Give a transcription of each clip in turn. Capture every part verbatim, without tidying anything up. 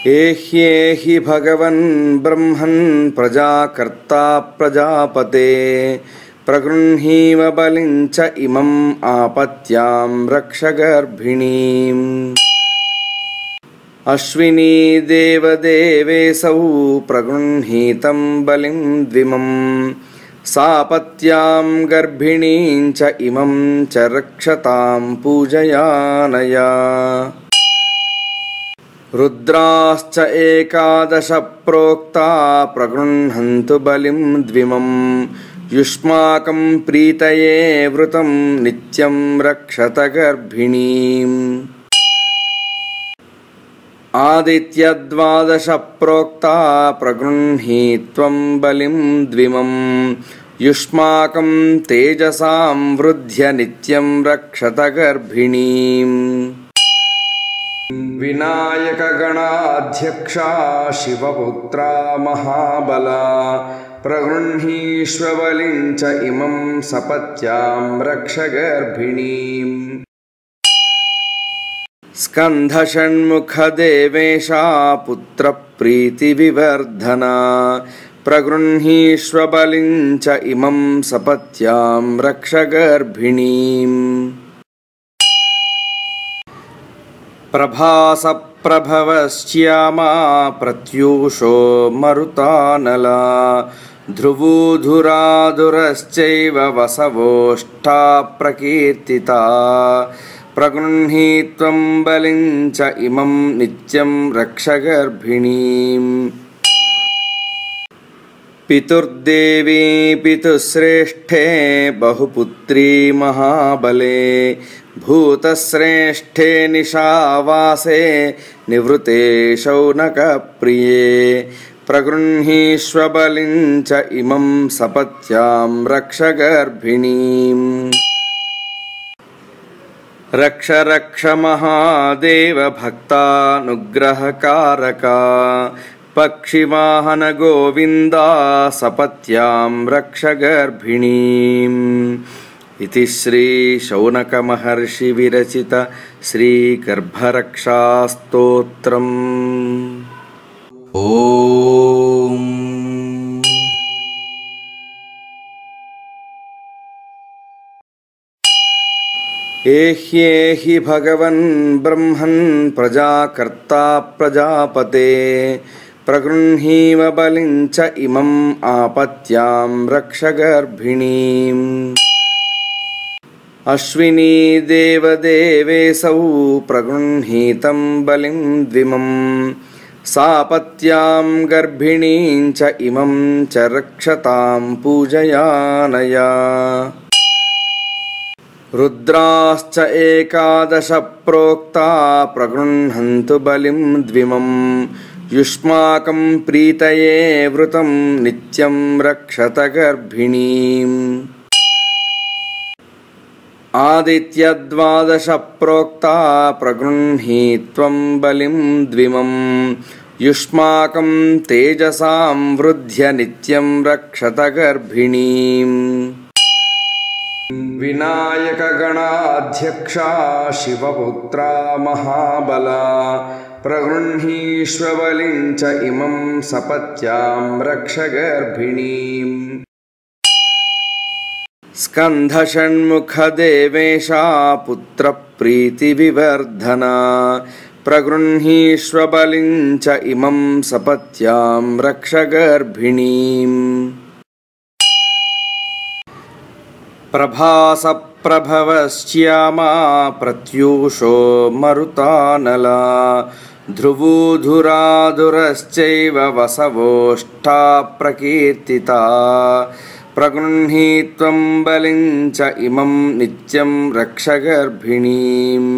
एह्येहि भगवन् ब्रह्मन् प्रजाकर्ता प्रजापते प्रगृह्णीव बलिं च इमम् आपत्यां रक्ष गर्भिणीम्। अश्विनी देवदेवेशौ प्रगृह्णीतं बलिं द्विमम् सापत्यां गर्भिणीं च इमं च रक्षतां पूजयानया। रुद्राश्च एकादश प्रोक्ता प्रगृह्णन्तु बलिं द्विमम् युष्माकं प्रीतये वृतं नित्यं रक्षत गर्भिणीम्। आदित्यद्वादश प्रोक्ता प्रगृह्णीत्वं बलिं द्विमम् युष्माकं तेजसां वृद्ध्य नित्यं रक्षत गर्भिणीम्। विनायक गणाध्यक्षा शिवपुत्रा महाबला प्रगृह्णीष्व बलिं च इमं सपत्यां रक्ष गर्भिणीम्। स्कन्धषण्मुखदेवेशा पुत्रप्रीतिविवर्धना प्रगृह्णीष्व बलिं च इमं सपत्यां रक्ष गर्भिणीम्। प्रभासप्रभवश्यामा प्रत्यूषो मरुतानला ध्रुवूधुराधुरश्चैव वसवोष्ठा प्रकीर्तिता प्रगृह्णीत्वं बलिं च इमं नित्यं रक्ष गर्भिणीम्। पितुर्देवी पितुश्रेष्ठे बहुपुत्री महाबले भूतश्रेष्ठे निशावासे निवृते शौनकप्रिये प्रगृह्णीष्व बलिं च इमं सपत्यां रक्ष गर्भिणीम्। रक्ष रक्ष महादेव भक्तानुग्रहकारका पक्षिवाहन गोविन्दा सपत्यां रक्ष गर्भिणीम्। इति श्री शौनक महर्षि विरचित श्री गर्भरक्षा स्तोत्रम्। ओम एह्येहि भगवन् ब्रह्मन् प्रजाकर्ता प्रजापते प्रगृह्णीव बलिं च इमम् आपत्यां रक्ष गर्भिणीम्। अश्विनी देवदेवेशौ प्रगृह्णीतं बलिं द्विमम् सापत्यां गर्भिणीं च इमं च रक्षतां पूजयानया। रुद्राश्च एकादश प्रोक्ता प्रगृह्णन्तु बलिं द्विमम् युष्माकं प्रीतये वृतं नित्यं रक्षत गर्भिणीम्। आदित्यद्वादश प्रोक्ता प्रगृह्णीत्वं बलिं द्विमम् युष्माकं तेजसां वृद्ध्य नित्यं रक्षत गर्भिणीम्। विनायक गणाध्यक्षा शिवपुत्रा महाबला प्रगृह्णीष्व बलिं च इमं सपत्यां रक्ष गर्भिणीम्। स्कन्धषण्मुखदेवेशा पुत्रप्रीतिविवर्धना प्रगृह्णीष्व बलिं च इमं सपत्यां रक्ष गर्भिणीम्। प्रभासप्रभवश्यामा प्रत्यूषो मरुतानला ध्रुवूधुराधुरश्चैव वसवोष्ठा प्रकीर्तिता प्रगृह्णीत्वं बलिं च इमं नित्यं रक्ष गर्भिणीम्।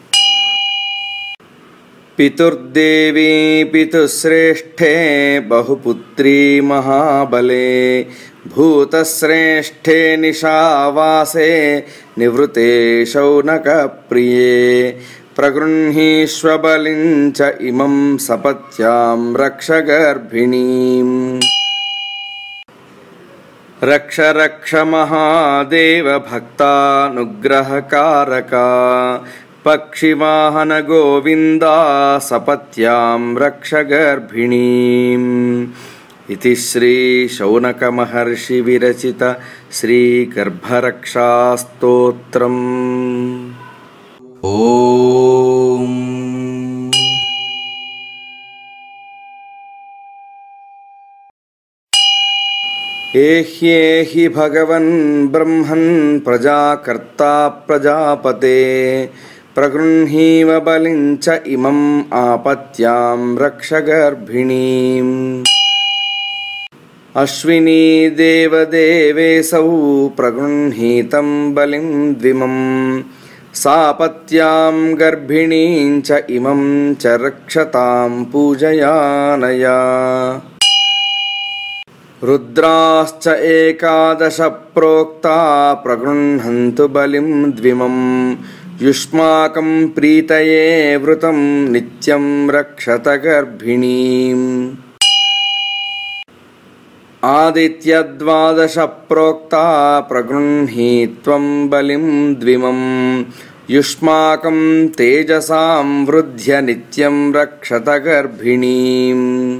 पितुर्देवी पितुश्रेष्ठे बहुपुत्री महाबले भूतश्रेष्ठे निशावासे निवृते शौनकप्रिये प्रगृह्णीष्व बलिं च इमं सपत्यां रक्ष गर्भिणीम्। रक्ष रक्ष महादेव भक्तानुग्रहकारका పక్షివాహన గోవిందా సపత్యాం రక్ష గర్భిణీం. ఇతి శ్రీ శౌనక మహర్షి విరచిత శ్రీ గర్భరక్షా స్తోత్రం. ఓం ఏహ్యేహి భగవన్ బ్రహ్మన్ ప్రజాకర్తా ప్రజాపతే ప్రగృహీవ బలిం చ ఇమం ఆపత్యాం రక్ష గర్భిణీం. అశ్వినీ దేవదేవేశౌ ప్రగృహీతం బలిం ద్విమం సాపత్యాం గర్భిణీం చ ఇమం చ రక్షతాం పూజయానయా. రుద్రాశ్చ ఏకాదశ ప్రోక్తా ప్రగృహంతు బలిం ద్విమం యుష్మాకం ప్రీతయే వృతం నిత్యం రక్షత గర్భిణీం. ఆదిత్యద్వాదశ ప్రోక్తా ప్రగృహీత్వం బలిం ద్విమం యుష్మాకం తేజసాం వృధ్య నిత్యం రక్షత గర్భిణీం.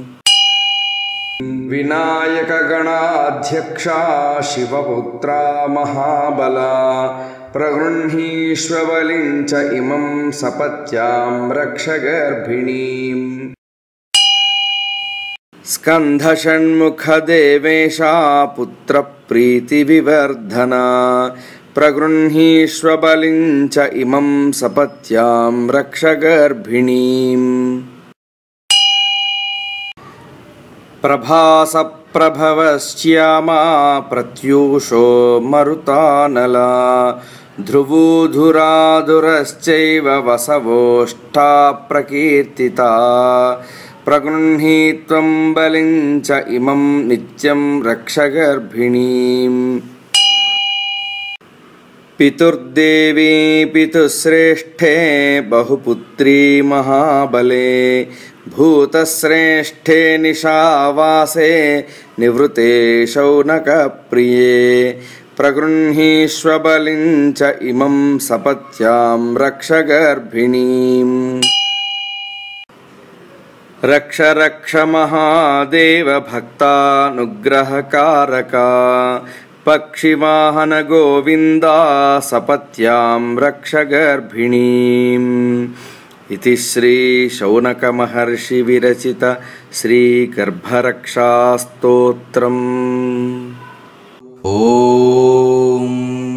వినాయక గణాధ్యక్షా శివపుత్రా మహాబలా ప్రగృహీష్వ బలిం చ ఇమం సపత్యాం రక్ష గర్భిణీం. స్కంధ షణ్ముఖ దేవేశా పుత్ర ప్రీతి వివర్ధనా ప్రగృహీష్వ బలిం చ ఇమం సపత్యాం రక్ష గర్భిణీం. ప్రభాస ప్రభవశ్యామా ప్రత్యూషో మరుతానలా ధ్రువూధురాధురశ్చైవ వసవోష్ఠా ప్రకీర్తితా ప్రగృహీత్వం బలిం చ ఇమం నిత్యం రక్ష గర్భిణీం. పితుర్దేవీ పితుశ్రేష్ఠే బహుపుత్రీ మహాబలే భూతశ్రేష్ఠే నిశావాసే నివృతే శౌనక ప్రియే ప్రగృహీష్వ బలిం చ ఇమం సపత్యాం రక్ష గర్భిణీం. రక్ష రక్ష మహాదేవ భక్తానుగ్రహకారకా పక్షివాహన గోవిందా సపత్యాం రక్ష గర్భిణీం. ఇతి శ్రీ శౌనక మహర్షి విరచిత శ్రీ గర్భరక్షా స్తోత్రం. ఓం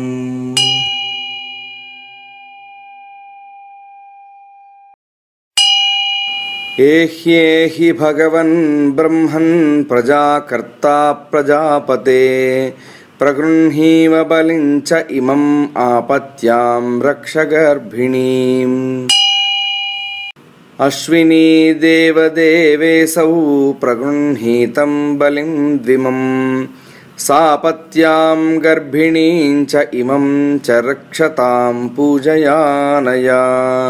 ఏహ్యేహి భగవన్ బ్రహ్మన్ ప్రజాకర్తా ప్రజాపతే ప్రగృహీవ బలిం చ ఇమం ఆపత్యాం రక్ష గర్భిణీం. అశ్వినీ దేవదేవేశౌ ప్రగృహీతం బలిం ద్విమం సాపత్యాం గర్భిణీం చ ఇమం చ రక్షతాం పూజయానయా.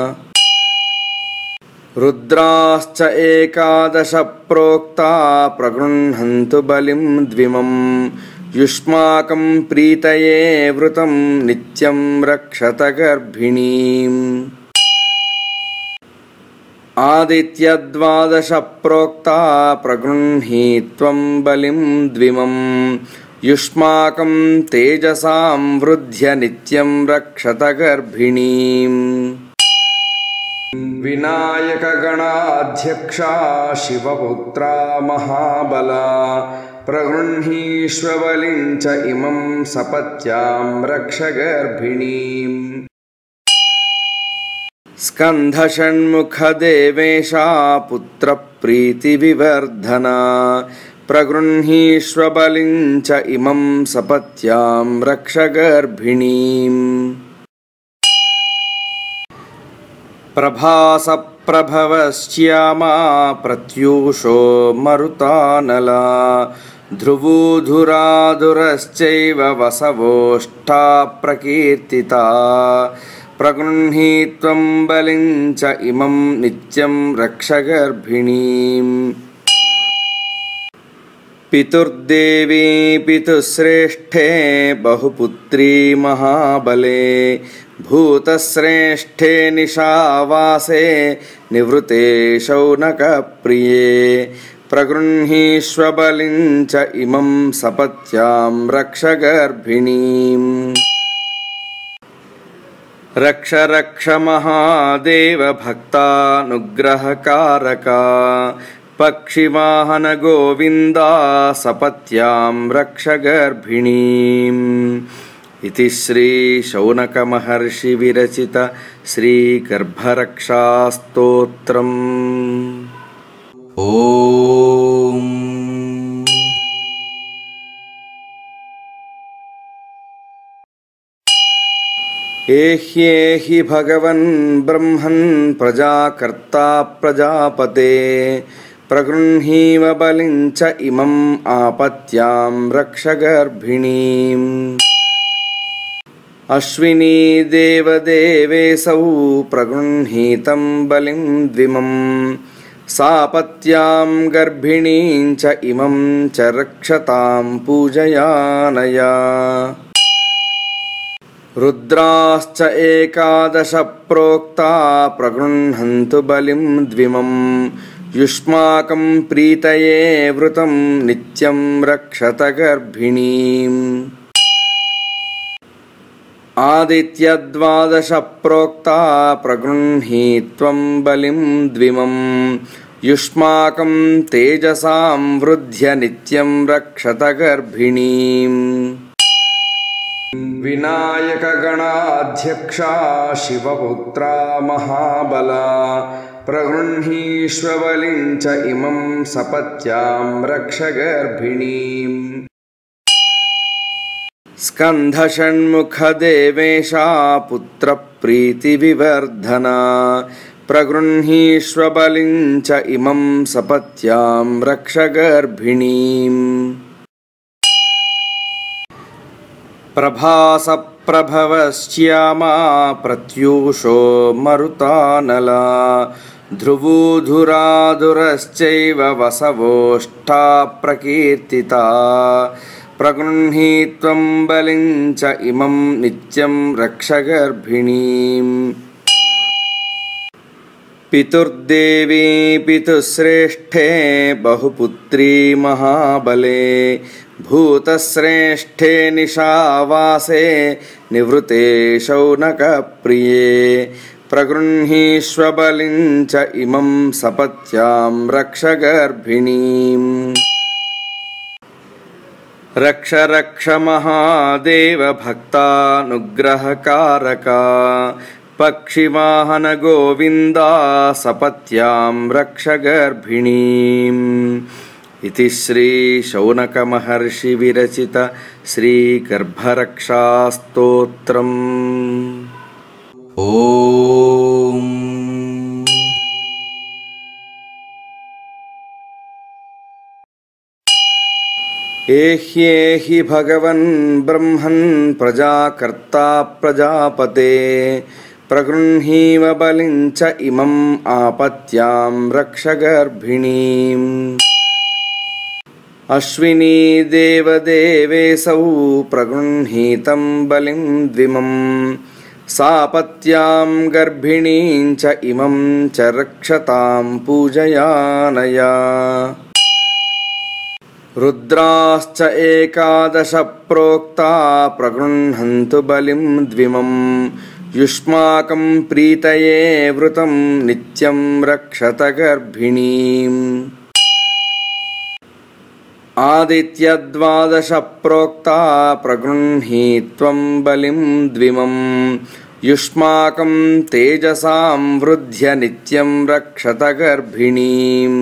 రుద్రాశ్చ ఏకాదశ ప్రోక్తా ప్రగృహంతు బలిం ద్విమం యుష్మాకం ప్రీతయే వృతం నిత్యం రక్షత గర్భిణీం. ఆదిత్యద్వాదశ ప్రోక్తా ప్రగృహీత్వం బలిం ద్విమం యుష్మాకం తేజసాం వృధ్య నిత్యం రక్షత గర్భిణీం. వినాయక గణాధ్యక్షా శివపుత్రా మహాబలా ప్రగృహీష్వ బలిం చ ఇమం సపత్యాం రక్ష గర్భిణీం. స్కంధ షణ్ముఖ దేవేశా పుత్ర ప్రీతి వివర్ధనా ప్రగృహీష్వ బలిం చ ఇమం సపత్యాం రక్ష గర్భిణీం. ప్రభాస ప్రభవశ్యామా ప్రత్యూషో మరుతానలా ధ్రువూధురాధురశ్చైవ వసవోష్ఠా ప్రకీర్తితా ప్రగృహీత్వం బలిం చ ఇమం నిత్యం రక్ష గర్భిణీం. పితుర్దేవీ పితుశ్రేష్ఠే బహుపుత్రీ మహాబలే भूतश्रेष्ठे निशावासे निवृते शौनकप्रिये प्रगृह्णीष्व बलिं च इमं सपत्यां रक्ष गर्भिणीम् रक्ष रक्ष महादेव भक्तानुग्रहकारका पक्षिवाहन गोविन्दा सपत्यां रक्ष गर्भिणीम् इति श्री शौनक महर्षि विरचित श्री गर्भरक्षा स्तोत्रम्। ओम एह्येहि भगवन् ब्रह्मन् प्रजाकर्ता प्रजापते प्रगृह्णीव बलिं च इमम् आपत्यां रक्ष गर्भिणीम् अश्विनी देवदेवेशौ प्रगृह्णीतं बलिं द्विमं सापत्यां गर्भिणीं च इमं च रक्षतां पूजयानया रुद्राश्च एकादश प्रोक्ता प्रगृह्णन्तु बलिं द्विमं युष्माकं प्रीतये वृतं नित्यं रक्षत गर्भिणीम् आदित्यद्वादश प्रोक्ता प्रगृह्णीत्वं बलिं द्विमं युष्माकं तेजसां वृद्ध्य नित्यं रक्षत गर्भिणीम् विनायक गणाध्यक्षा शिवपुत्रा महाबला प्रगृह्णीष्व बलिं च इमं सपत्यां रक्ष गर्भिणीम् स्कंधषण्मुख देवेशा पुत्र प्रीति विवर्धना प्रगृह्णीष्व बलिं च इमं सपत्यां रक्ष गर्भिणीम् प्रभास प्रभवश्यामा प्रत्यूषो मरुतानला ध्रुवूधुराधुरश्चैव वसवोष्ठा प्रकीर्तिता प्रगृह्णीत्वं बलिं च इमं नित्यं रक्ष गर्भिणीम् पितुर्देवी पितुश्रेष्ठे बहुपुत्री महाबले भूतश्रेष्ठे निशावासे निवृते शौनकप्रिये प्रगृह्णीष्व बलिं च इमं सपत्यां रक्ष गर्भिणीम् रक्ष रक्ष महादेव भक्तानुग्रहकारका पक्षिवाहन गोविन्दा सपत्यां रक्ष गर्भिणीम् इति श्री शौनक महर्षि विरचित श्री गर्भरक्षा स्तोत्रम्। ओम एह्येहि भगवन् ब्रह्मन् प्रजाकर्ता प्रजापते प्रगृह्णीव बलिं च इमम् आपत्यां रक्ष गर्भिणीम् अश्विनी देवदेवेशौ प्रगृह्णीतं बलिं द्विमं सापत्यां गर्भिणीं च इमं च रक्षतां पूजयानया रुद्राश्च एकादश प्रोक्ता प्रगृह्णन्तु बलिं द्विमं युष्माकं प्रीतये वृतं नित्यं रक्षत गर्भिणीम् आदित्यद्वादश प्रोक्ता प्रगृह्णीत्वं बलिं द्विमं युष्माकं तेजसां वृद्ध्य नित्यं रक्षत गर्भिणीम्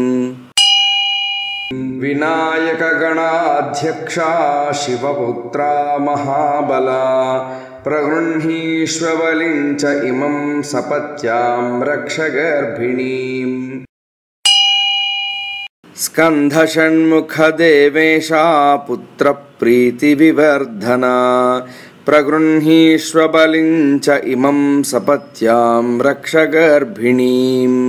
विनायक गणाध्यक्षा शिवपुत्रा महाबला प्रगृह्णीष्व बलिं च इमं सपत्यां रक्ष गर्भिणीम् स्कंधषण्मुख देवेशा पुत्र प्रीति विवर्धना प्रगृह्णीष्व बलिं च इमं सपत्यां रक्ष गर्भिणीम्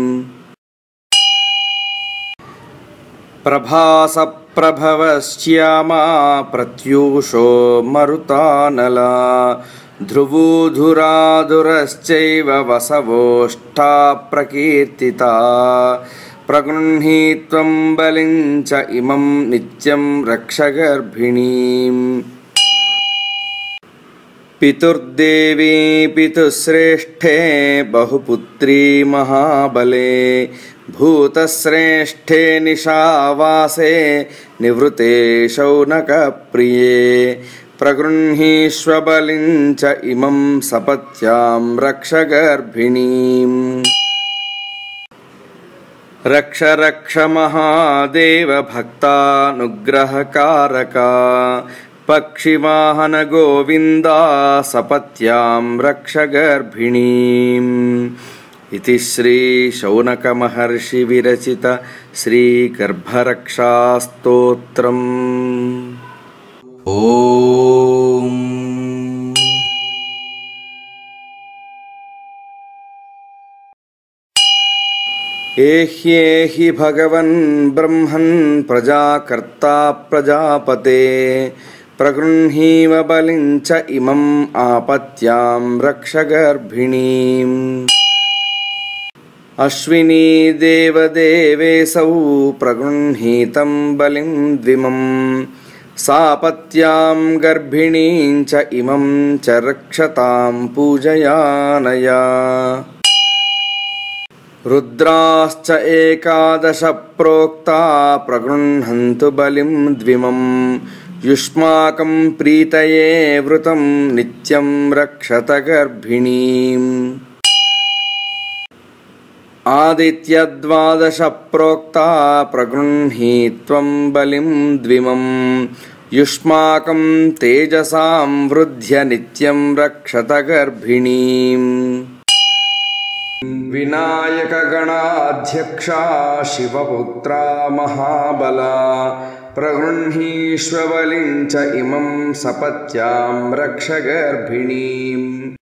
प्रभास प्रभवश्यामा प्रत्यूषो मरुतानला ध्रुवूधुराधुरश्चैव वसवोष्ठा प्रकीर्तिता प्रगृह्णीत्वं बलिं च इमं नित्यं रक्ष गर्भिणीम् पितुर्देवी पितुश्रेष्ठे बहुपुत्री महाबले भूतश्रेष्ठे निशावासे निवृते शौनकप्रिये प्रगृह्णीष्व बलिं च इमं सपत्यां रक्ष गर्भिणीम् रक्ष रक्ष महादेव भक्तानुग्रहकारका पक्षिवाहन गोविन्दा सपत्यां रक्ष गर्भिणीम् इति श्री शौनक महर्षि विरचित श्री गर्भरक्षा स्तोत्रम्। ओम एह्येहि भगवन् ब्रह्मन् प्रजाकर्ता प्रजापते प्रगृह्णीव बलिं च इमम् आपत्यां रक्ष गर्भिणीम् अश्विनी देवदेवेशौ प्रगृह्णीतं बलिं द्विमम् सापत्यां गर्भिणीं च इमं च रक्षतां पूजयानया रुद्राश्च एकादश प्रोक्ता प्रगृह्णन्तु बलिं द्विमम् युष्माकं प्रीतये वृतं नित्यं रक्षत गर्भिणीम् आदित्यद्वादश प्रोक्ता प्रगृह्णीत्वं बलिं द्विमम् युष्माकं तेजसां वृद्ध्य नित्यं रक्षत गर्भिणीम् विनायक गणाध्यक्षा शिवपुत्रा महाबला प्रगृह्णीष्व बलिं च इमं सपत्यां रक्ष गर्भिणीम्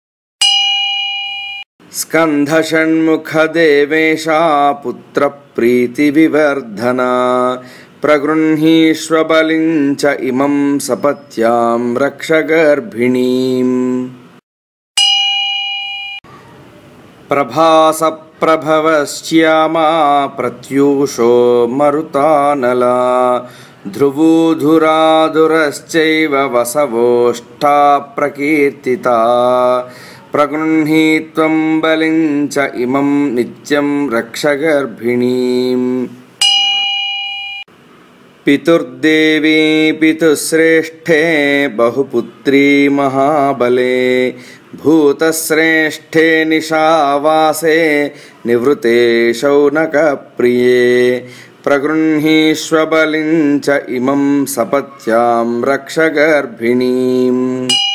स्कन्धषण्मुख देवेशा पुत्रप्रीतिविवर्धना प्रगृह्णीष्व बलिं च इमं सपत्यां रक्ष गर्भिणीम् प्रभास प्रभवश्यामा प्रत्यूषो मरुतानला ध्रुवूधुराधुरश्चैव वसवोष्ठा प्रकीर्तिता प्रगृह्णीत्वं बलिं च इमं नित्यं रक्ष गर्भिणीम् पितुर्देवी पितुश्रेष्ठे बहुपुत्री महाबले भूतश्रेष्ठे निशावासे निवृते शौनकप्रिये प्रगृह्णीष्व बलिं च इमं सपत्यां रक्ष गर्भिणीम्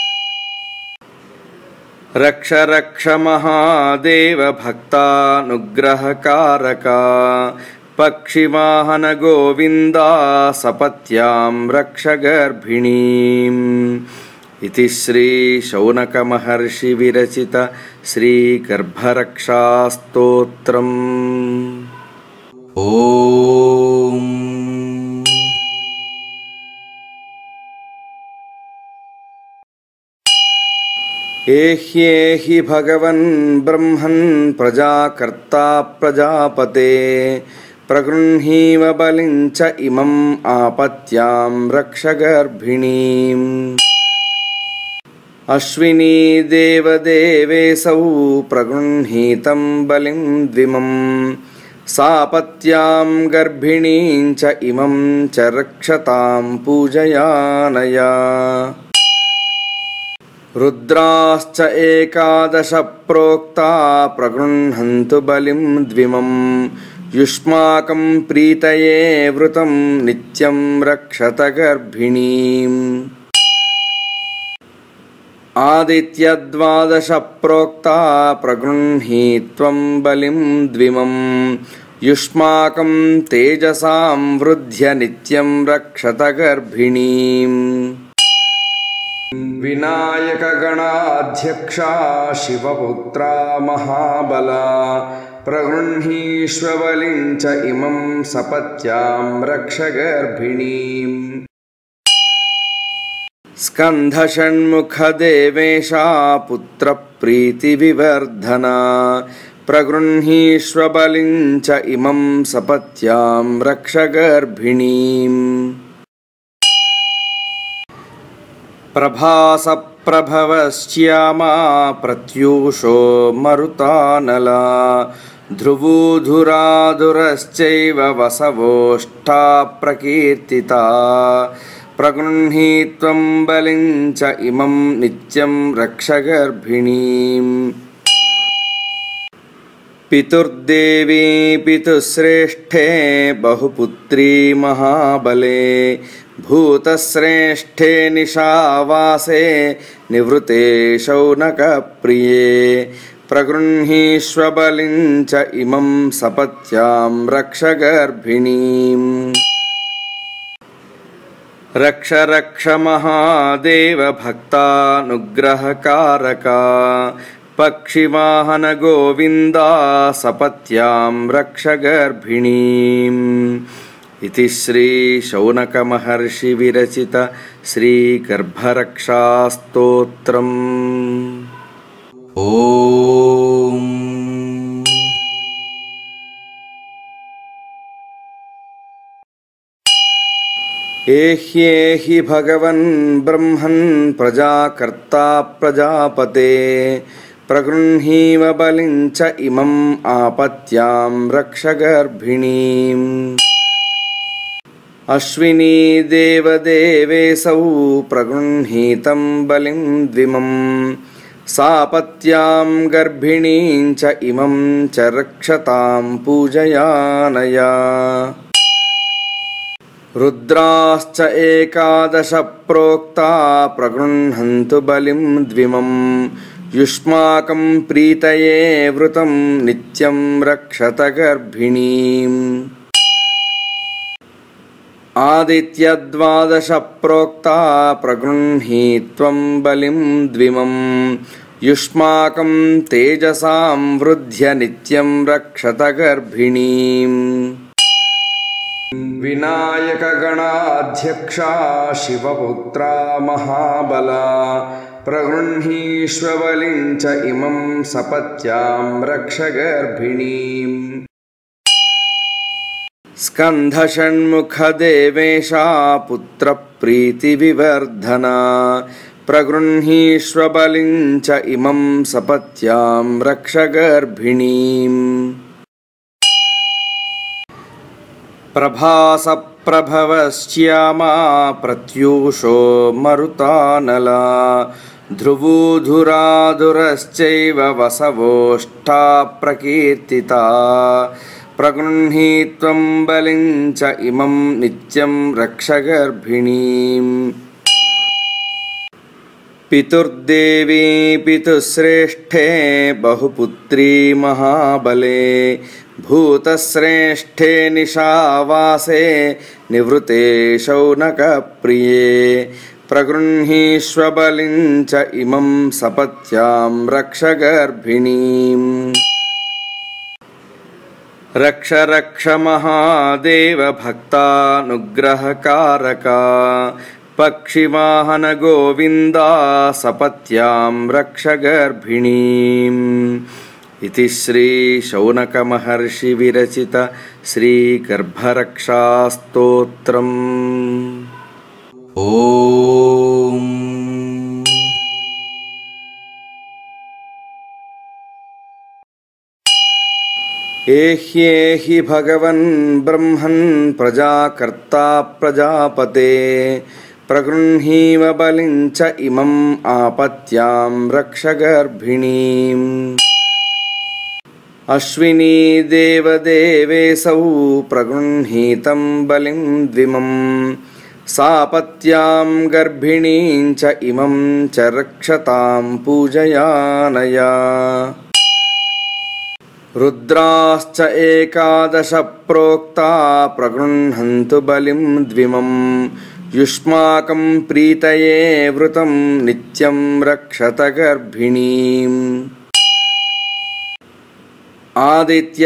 रक्ष रक्ष महादेव भक्तानुग्रहकारका पक्षिवाहन गोविन्दा सपत्यां रक्ष गर्भिणीम् इति श्री शौनक महर्षि विरचित श्री गर्भरक्षा स्तोत्रम्। ओम एह्येहि भगवन् ब्रह्मन् प्रजाकर्ता प्रजापते प्रगृह्णीव बलिं च इमम् आपत्यां रक्ष गर्भिणीम् अश्विनी देवदेवेशौ प्रगृह्णीतं बलिं द्विमम् सापत्यां गर्भिणीं च इमं च रक्षतां पूजयानया रुद्राश्च एकादश प्रोक्ता प्रगृह्णन्तु बलिं द्विमम् युष्माकं प्रीतये वृतं नित्यं रक्षत गर्भिणीम् आदित्यद्वादश प्रोक्ता प्रगृह्णीत्वं बलिं द्विमम् युष्माकं तेजसां वृद्ध्य नित्यं रक्षत गर्भिणीम् विनायक गणाध्यक्षा शिवपुत्रा महाबला प्रगृह्णीष्व बलिं च इमं सपत्यां रक्ष गर्भिणीम् स्कन्धषण्मुखदेवेशा पुत्रप्रीतिविवर्धना प्रगृह्णीष्व बलिं च इमं सपत्यां रक्ष गर्भिणीम्। प्रभासप्रभवश्यामा प्रत्यूषो मरुतानला ध्रुवूधुराधुरश्चैव वसवोष्ठा प्रकीर्तिता प्रगृह्णीत्वं बलिं च इमं नित्यं रक्ष गर्भिणीम्। पितुर्देवी पितुश्रेष्ठे बहुपुत्री महाबले भूतश्रेष्ठे निशावासे निवृते शौनकप्रिये प्रगृह्णीष्व बलिं च इमं सपत्यां रक्ष गर्भिणीम्। रक्ष रक्ष महादेव भक्तानुग्रहकारका पक्षिवाहन गोविन्दा सपत्यां रक्ष गर्भिणीम्। इति श्री शौनक महर्षि विरचित श्री गर्भरक्षा स्तोत्रम्। ओम एह्येहि भगवन् ब्रह्मन् प्रजाकर्ता प्रजापते प्रगृह्णीव बलिं च इमं आपत्यां रक्ष गर्भिणीम्। अश्विनी देवदेवेशौ प्रगृह्णीतं बलिं द्विमं सापत्यां गर्भिणीं च इमं च रक्षतां पूजयानया। रुद्राश्च एकादश प्रोक्ता प्रगृह्णन्तु बलिं द्विमं युष्माकं प्रीतये वृतं नित्यं रक्षत गर्भिणीम्। आदित्यद्वादश प्रोक्ता प्रगृह्णीत्वं बलिं द्विमं युष्माकं तेजसां वृद्ध्य नित्यं रक्षत गर्भिणीम्। विनायक गणाध्यक्षा शिवपुत्रा महाबला प्रगृह्णीष्व बलिं च इमं सपत्यां रक्ष गर्भिणीम्। स्कन्धषण्मुखदेवेशा पुत्रप्रीतिविवर्धना प्रगृह्णीष्व बलिं च इमं सपत्यां रक्ष गर्भिणीम्। प्रभासप्रभवश्यामा प्रत्यूषो मरुतानला ध्रुवूधुराधुरश्चैव वसवोष्ठा प्रकीर्तिता प्रगृह्णीत्वं बलिं च इमं नित्यं रक्ष गर्भिणीम्। पितुर्देवी पितुश्रेष्ठे बहुपुत्री महाबले भूतश्रेष्ठे निशावासे निवृते शौनकप्रिये प्रगृह्णीष्व बलिं च इमं सपत्यां रक्ष गर्भिणीम्। रक्ष रक्ष महादेव भक्तानुग्रहकारका पक्षिवाहन गोविन्दा सपत्यां रक्ष गर्भिणीम्। इति श्री शौनक महर्षि विरचित श्री गर्भरक्षा स्तोत्रम्। ओम एह्येहि भगवन् ब्रह्मन् प्रजाकर्ता प्रजापते प्रगृह्णीव बलिं च इमं आपत्यां रक्ष गर्भिणीम्। अश्विनी देवदेवेशौ प्रगृह्णीतं बलिं द्विमं सापत्यां गर्भिणीं च इमं च रक्षतां पूजयानया। रुद्राश्च एकादश प्रोक्ता प्रगृह्णन्तु बलिं द्विमं युष्माकं प्रीतये वृतं नित्यं रक्षत गर्भिणीम्।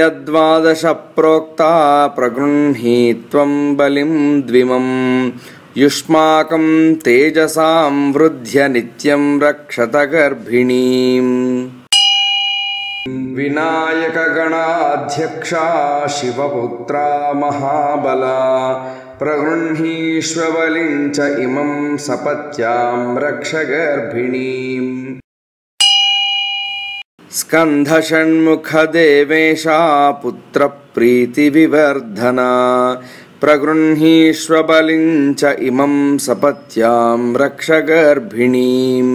आदित्यद्वादश प्रोक्ता प्रगृह्णीत्वं बलिं द्विमं युष्माकं तेजसां वृद्ध्य नित्यं रक्षत गर्भिणीम् विनायकगणाध्यक्षा शिवपुत्रा महाबला प्रगृह्णीष्व बलिं च इमं सपत्यां रक्ष गर्भिणीम् स्कन्धषण्मुखदेवेशा पुत्रप्रीतिविवर्धना प्रगृह्णीष्व बलिं च इमं सपत्यां रक्ष गर्भिणीम्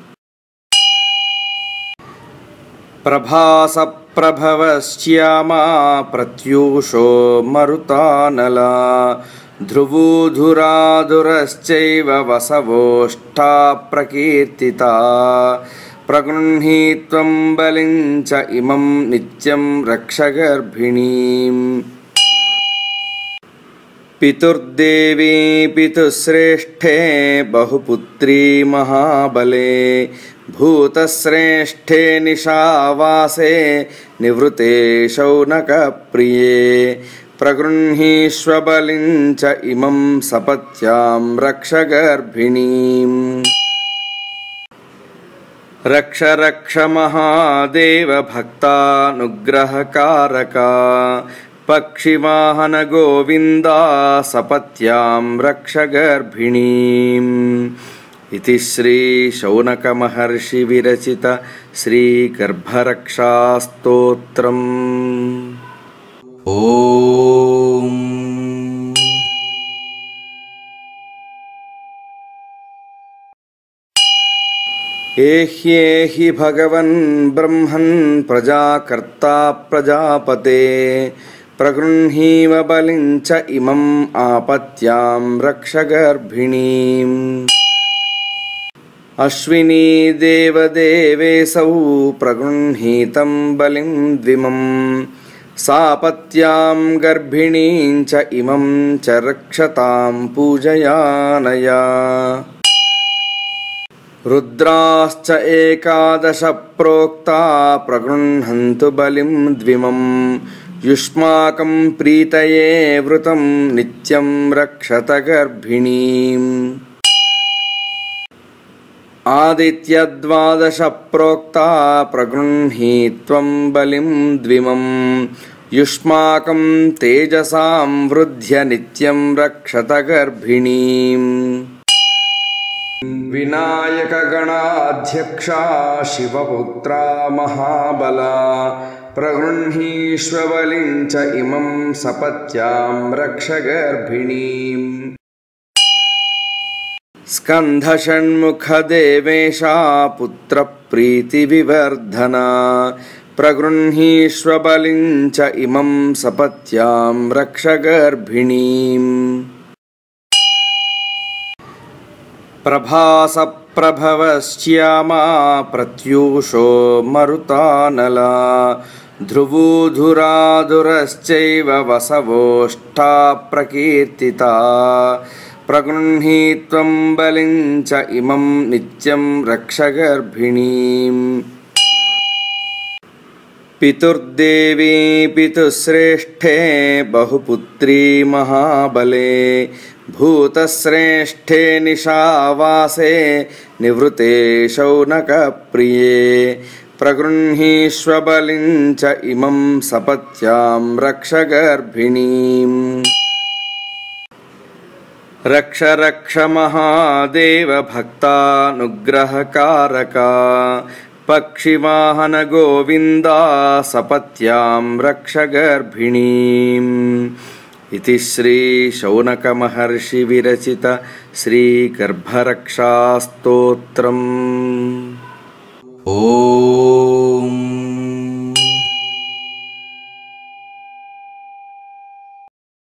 प्रभासप्रभवश्यामा प्रत्यूषो मरुतानला ध्रुवूधुराधुरश्चैव वसवोष्ठा प्रकीर्तिता प्रगृह्णीत्वं बलिं च इमं नित्यं रक्ष गर्भिणीम् पितुर्देवी पितुश्रेष्ठे बहुपुत्री महाबले भूतश्रेष्ठे निशावासे निवृते शौनकप्रिये प्रगृह्णीष्व बलिं च इमं सपत्यां रक्ष गर्भिणीम् रक्ष रक्ष महादेव भक्तानुग्रहकारका पक्षिवाहन गोविन्दा सपत्यां रक्ष गर्भिणीम् इति श्री शौनक महर्षि विरचित श्री गर्भरक्षा स्तोत्रम्। ओम एह्येहि भगवन् ब्रह्मन् प्रजाकर्ता प्रजापते प्रगृह्णीव बलिं च इमम् आपत्यां रक्ष गर्भिणीम् अश्विनी देवदेवेशौ प्रगृह्णीतं बलिं द्विमं सापत्यां गर्भिणीं च इमं च रक्षतां पूजयानया रुद्राश्च एकादश प्रोक्ता प्रगृह्णन्तु बलिं द्विमं युष्माकं प्रीतये वृतं नित्यं रक्षत गर्भिणीम् आदित्यद्वादश प्रोक्ता प्रगृह्णीत्वं बलिं द्विमं युष्माकं तेजसां वृद्ध्य नित्यं रक्षत गर्भिणीम् विनायकगणाध्यक्षा शिवपुत्रा महाबला प्रगृह्णीष्व बलिं च इमं सपत्यां रक्ष गर्भिणीम् स्कन्धषण्मुखदेवेशा पुत्रप्रीतिविवर्धना प्रगृह्णीष्व बलिं च इमं सपत्यां रक्ष गर्भिणीम् प्रभासप्रभवश्यामा प्रत्यूषो मरुतानला ध्रुवूधुराधुरश्चैव वसवोष्ठा प्रकीर्तिता प्रगृह्णीत्वं बलिं च इमं नित्यं रक्ष गर्भिणीम् पितुर्देवी पितुश्रेष्ठे बहुपुत्री महाबले भूतश्रेष्ठे निशावासे निवृते शौनकप्रिये प्रगृह्णीष्व बलिं च इमं सपत्यां रक्ष गर्भिणीम् रक्ष रक्ष महादेव भक्तानुग्रहकारका पक्षिवाहन गोविन्दा सपत्यां रक्ष गर्भिणीम् इति श्री शौनक महर्षि विरचित श्री गर्भरक्षा स्तोत्रम्।